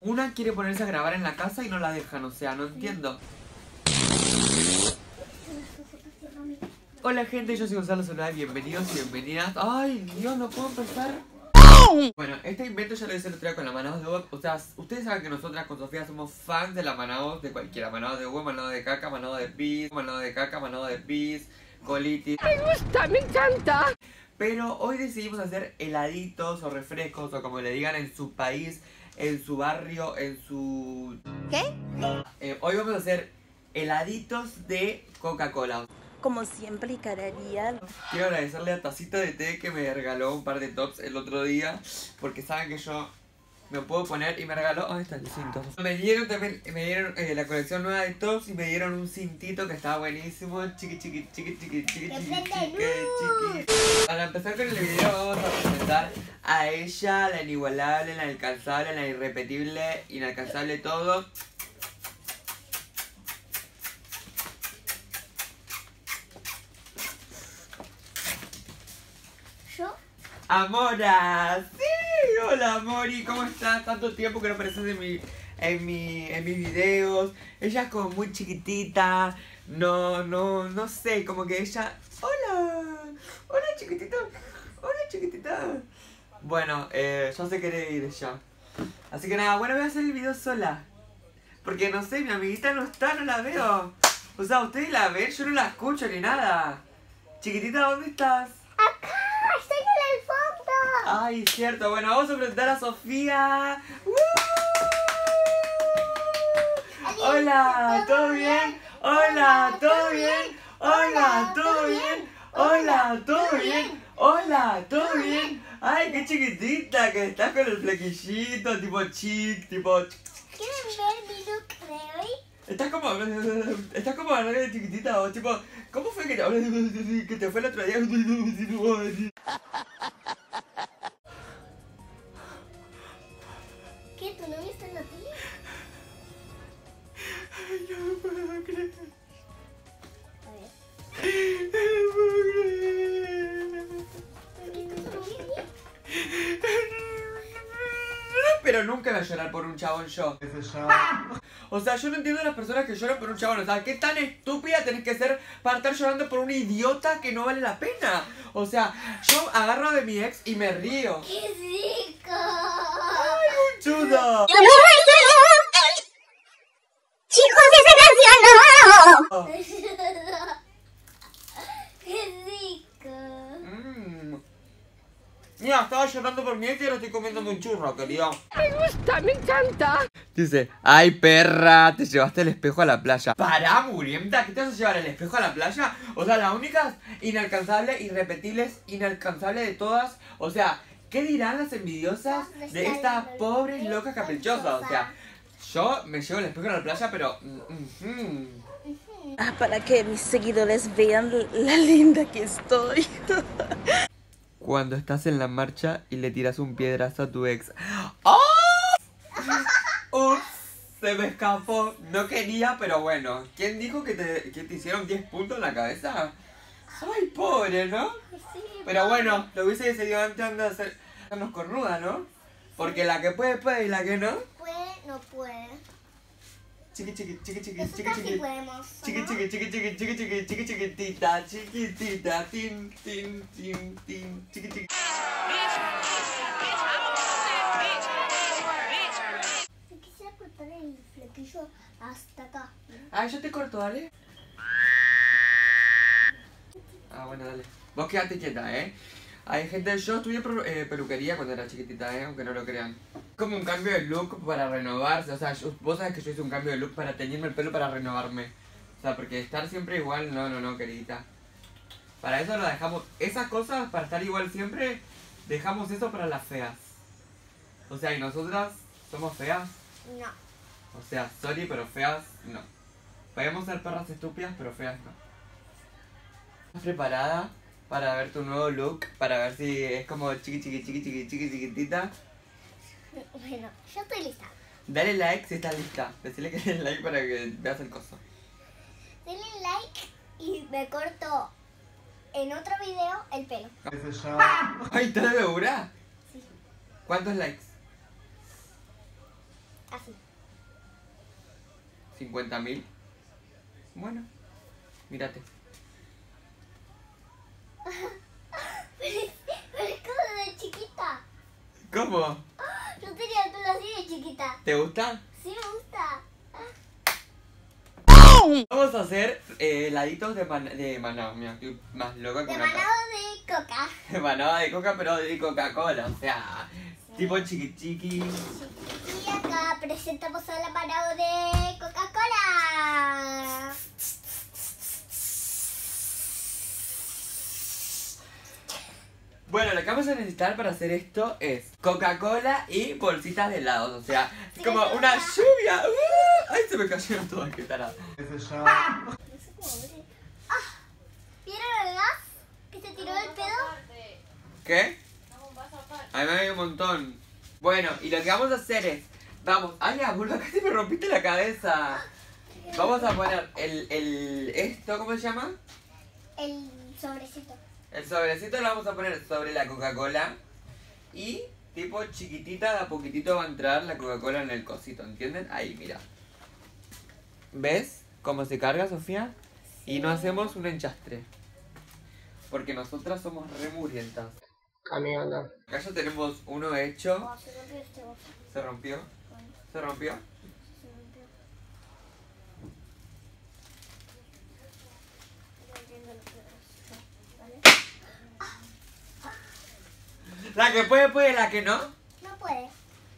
Una quiere ponerse a grabar en la casa y no la dejan, o sea, no entiendo. Hola gente, yo soy Gonzalo Solá, bienvenidos y bienvenidas. Ay, Dios, no puedo empezar. Bueno, este invento ya lo hice el otro día con la Manaos de uva. O sea, ustedes saben que nosotras con Sofía somos fans de la Manaos, de cualquiera. Manaos de uva, Manaos de caca, Manaos de pis, Manaos de caca, Manaos de pis, colitis. Me gusta, me encanta. Pero hoy decidimos hacer heladitos o refrescos o como le digan en su país, en su barrio, en su... ¿Qué? Hoy vamos a hacer heladitos de Coca-Cola. Como siempre y cada día. Quiero agradecerle a Tacita de Té que me regaló un par de tops el otro día, porque saben que yo me puedo poner y me regaló... ¿Dónde está el cinto? Me dieron también, la colección nueva de tops y me dieron un cintito que estaba buenísimo. Chiqui, chiqui, chiqui, chiqui, chiqui, chiqui, chiqui. Para empezar con el video vamos a presentar a ella, la inigualable, la inalcanzable, la irrepetible, inalcanzable todo. Amora, sí, hola Mori, ¿cómo estás? Tanto tiempo que no apareces en mis videos. Ella es como muy chiquitita, no sé, como que ella... Hola chiquitita, hola chiquitita. Bueno, ya se quiere ir ya. Así que nada, bueno, voy a hacer el video sola. Porque no sé, mi amiguita no está, no la veo. O sea, ustedes la ven, yo no la escucho ni nada. Chiquitita, ¿dónde estás? Ay, cierto. Bueno, vamos a presentar a Sofía. Hola, ¿todo bien? Hola, ¿todo bien? Hola, ¿todo bien? Hola, ¿todo bien? Hola, ¿todo bien? Ay, qué chiquitita que estás con el flequillito, tipo chic, tipo... ¿Quieren ver mi look de hoy? Estás como hablando de chiquitita o tipo... ¿Cómo fue que te fue el otro día? ¿Qué? ¿Tu novio está en la tele? Ay, yo no puedo creer. A ver. No puedo creer. ¿Por qué estás sonriendo? Pero nunca voy a llorar por un chabón yo. O sea, yo no entiendo a las personas que lloran por un chabón. O sea, ¿qué tan estúpida tenés que ser para estar llorando por un idiota que no vale la pena? O sea, yo agarro de mi ex y me río. ¡Qué rico! ¡Ay, un chudo! ¡Chicos, esa canción no! ¡Qué rico! Mira, estaba llorando por mi ex y ahora estoy comiéndome un churro, querido. Me gusta, me encanta. Dice, ay perra, te llevaste el espejo a la playa. Pará, murienta, ¿qué te vas a llevar el espejo a la playa? O sea, la única inalcanzable, irrepetible, inalcanzable de todas. O sea, ¿qué dirán las envidiosas de estas pobres locas caprichosas? O sea, yo me llevo el espejo a la playa, pero... Para que mis seguidores vean la linda que estoy. Cuando estás en la marcha y le tiras un piedrazo a tu ex. ¡Oh! Ups, se me escapó. No quería, pero bueno. ¿Quién dijo que te hicieron 10 puntos en la cabeza? Ay, pobre, ¿no? Sí, Pero bueno, lo hubiese decidido antes de hacernos cornuda, ¿no? Porque la que puede, puede y la que no. puede, no puede. Chiqui, chiqui, chiqui, chiqui, chiqui, Nosotras sí chiqui. podemos. Chiqui, ¿no? chiqui, chiqui, chiqui, chiqui, chiqui, chiqui, chiquitita, chiquitita, tin, tin, tin, tin, chiqui, chiqui. Yo quisiera cortar el flequillo hasta acá. Ah, yo te corto, dale. Ah, bueno, dale. Vos quedate quieta, ¿eh? Hay gente, yo estudié peluquería cuando era chiquitita, aunque no lo crean. Como un cambio de look para renovarse, o sea, vos sabés que yo hice un cambio de look para teñirme el pelo para renovarme. O sea, porque estar siempre igual, no, queridita. Para eso lo dejamos, esas cosas, para estar igual siempre, dejamos eso para las feas. O sea, y nosotras somos feas. No. O sea, sorry, pero feas, no. Podemos ser perras estúpidas, pero feas no. ¿Estás preparada para ver tu nuevo look? Para ver si es como chiquitita. Bueno, yo estoy lista. Dale like si estás lista. Decirle que den like para que veas el coso. Denle like y me corto en otro video el pelo. ¡Ay, está de dura! Sí. ¿Cuántos likes? Así. 50.000. Bueno, mírate. Pero es como de chiquita. ¿Cómo? Yo tenía el pelo así de chiquita. ¿Te gusta? Sí, me gusta. Vamos a hacer heladitos de manado. Mira, estoy más loca que De una manado de coca. de manada de coca, pero de Coca-Cola. O sea, tipo chiqui. Y acá presentamos a la manado de Coca-Cola. Bueno, lo que vamos a necesitar para hacer esto es Coca-Cola y bolsitas de helados. O sea, es como una lluvia. ¡Ay, se me cayeron todas! ¡Qué tarada! No sé cómo abrir. Ah, ¿vieron el gas que se tiró del pedo? ¿Qué? A mí me hay un montón. Bueno, y lo que vamos a hacer es... Vamos... ¡Ay, abuela! Casi me rompiste la cabeza. Vamos a poner esto, ¿cómo se llama? El sobrecito. El sobrecito lo vamos a poner sobre la Coca-Cola. Y tipo chiquitita, de a poquitito va a entrar la Coca-Cola en el cosito, ¿entienden? Ahí, mira. ¿Ves cómo se carga, Sofía? Y no hacemos un enchastre. Porque nosotras somos re mugrientas. Camionda. Acá ya tenemos uno hecho. Oh, se rompió este bozo. ¿Se rompió? ¿Se rompió? Se rompió. No entiendo lo que es. ¿Vale? La que puede, la que no. No puede.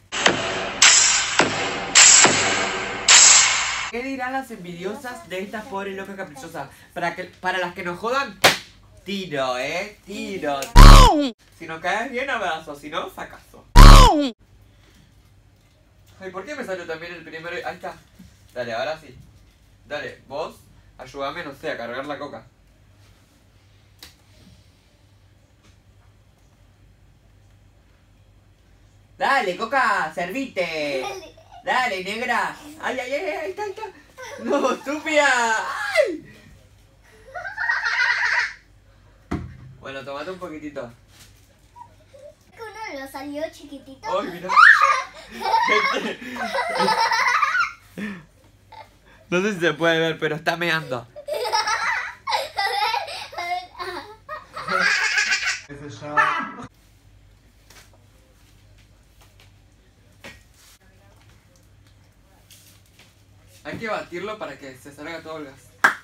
¿Qué dirán las envidiosas de estas pobres locas caprichosas? Para las que nos jodan, tiro, tiro. Si nos caes bien, abrazo, si no, fracaso. Ay, ¿por qué me salió también el primero? Ahí está. Dale, ahora sí. Dale, vos, ayúdame, no sé, a cargar la coca. Dale, coca, servite. Dale, negra. Ay, ahí está. No, estúpida. Ay. Bueno, tomate un poquitito. Que uno lo salió chiquitito. Ay, mira. No sé si se puede ver, pero está meando. A ver. Hay que batirlo para que se salga todo el gas.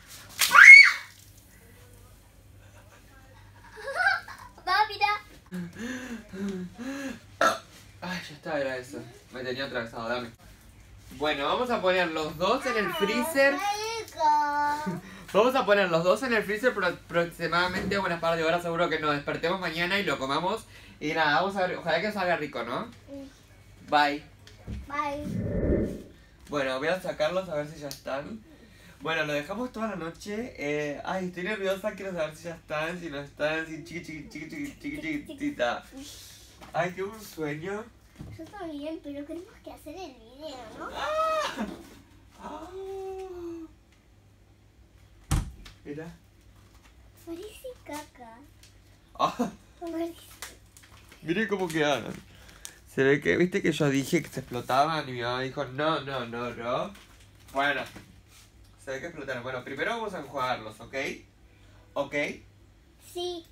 Va, mira. Ay, ya está, era eso. Me tenía atravesado, dame. Bueno, vamos a poner los dos en el freezer. Vamos a poner los dos en el freezer por aproximadamente unas par de horas. Seguro que nos despertemos mañana y lo comamos. Y nada, vamos a ver. Ojalá que salga rico, ¿no? Bye. Bye. Bueno, voy a sacarlos a ver si ya están. Bueno, lo dejamos toda la noche. Ay, estoy nerviosa, quiero saber si ya están, si no están, si chiquitita. Ay, tengo un sueño. Yo también, pero tenemos que hacer el video, ¿no? Mira. Parece caca. Ah, Parece... miren cómo quedaron. Se ve que, viste que yo dije que se explotaban y mi mamá dijo no. Bueno, se ve que explotaron. Bueno, primero vamos a enjuagarlos, ¿ok? ¿Ok? Sí.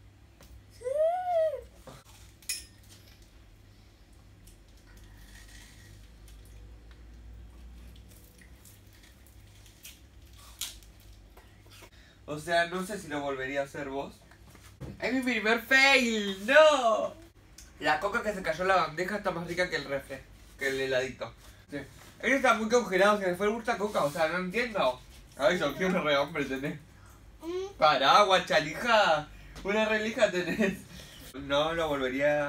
O sea, no sé si lo volvería a hacer vos. ¡Es mi primer fail! ¡No! La coca que se cayó en la bandeja está más rica que el refre, que el heladito. Sí. Él está muy congelado, se me fue gusta coca, o sea, no entiendo. Ay, yo quiero un re hombre tenés. Pará, guachalija. Una relija tenés. No lo volvería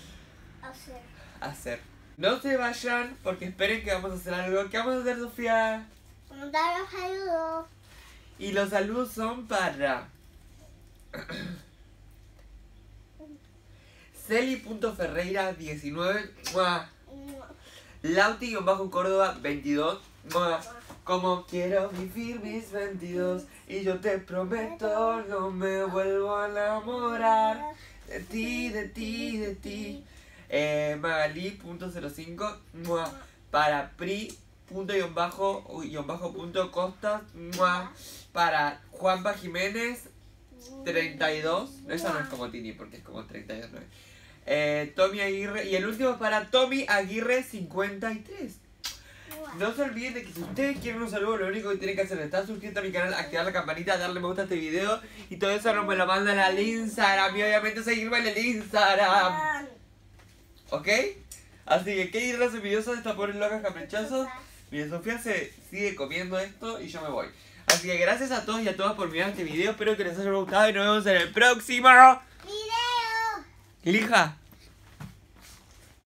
a hacer. No se vayan, porque esperen que vamos a hacer algo. ¿Qué vamos a hacer, Sofía? Mandar los saludos. Y los saludos son para... Celi.ferreira19, Lauti-Córdoba 22, como quiero vivir mis 22 y yo te prometo no me vuelvo a enamorar de ti. Magali.05, para Pri punto guión bajo punto Costas. ¡Mua! Para Juanpa Jiménez 32. Esa no es como Tini porque es como 32, ¿no? Tommy Aguirre. Y el último es para Tommy Aguirre 53. No se olviden de que si ustedes quieren un saludo, lo único que tienen que hacer es estar suscritos a mi canal, activar la campanita, darle me gusta a este video y todo eso no me lo mandan al Instagram y obviamente seguirme en el Instagram. ¿Ok? Así que qué ir las envidiosas de estas pobres locas caprichosos. Mira, Sofía se sigue comiendo esto y yo me voy. Así que gracias a todos y a todas por mirar este video. Espero que les haya gustado y nos vemos en el próximo ¡Video! Lija.